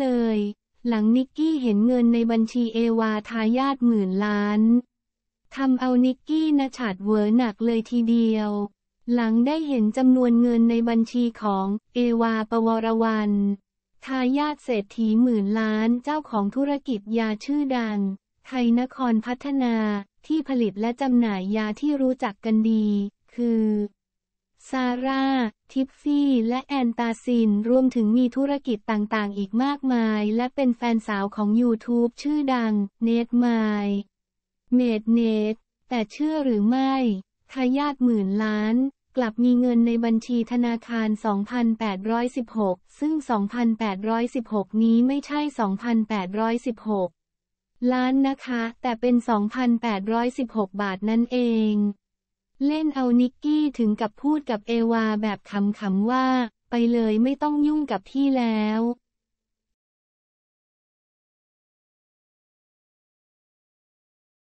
เลย หลังนิกกี้เห็นเงินในบัญชีเอวาทายาทหมื่นล้านทำเอานิกกี้ณฉัฎเหวอหนักเลยทีเดียวหลังได้เห็นจำนวนเงินในบัญชีของเอวาปวรวรรณทายาทเศรษฐีหมื่นล้านเจ้าของธุรกิจยาชื่อดังไทยนครพัฒนาที่ผลิตและจำหน่ายยาที่รู้จักกันดีคือซาร่าทิฟฟี่และแอนตาซินรวมถึงมีธุรกิจต่างๆอีกมากมายและเป็นแฟนสาวของ YouTube ชื่อดังเนทไมล์เมดเนทแต่เชื่อหรือไม่ทายาทหมื่นล้านกลับมีเงินในบัญชีธนาคาร 2,816 ซึ่ง 2,816 นี้ไม่ใช่ 2,816 ล้านนะคะแต่เป็น 2,816 บาทนั่นเองเล่นเอานิกกี้ถึงกับพูดกับเอวาแบบขำๆว่าไปเลยไม่ต้องยุ่งกับพี่แล้ว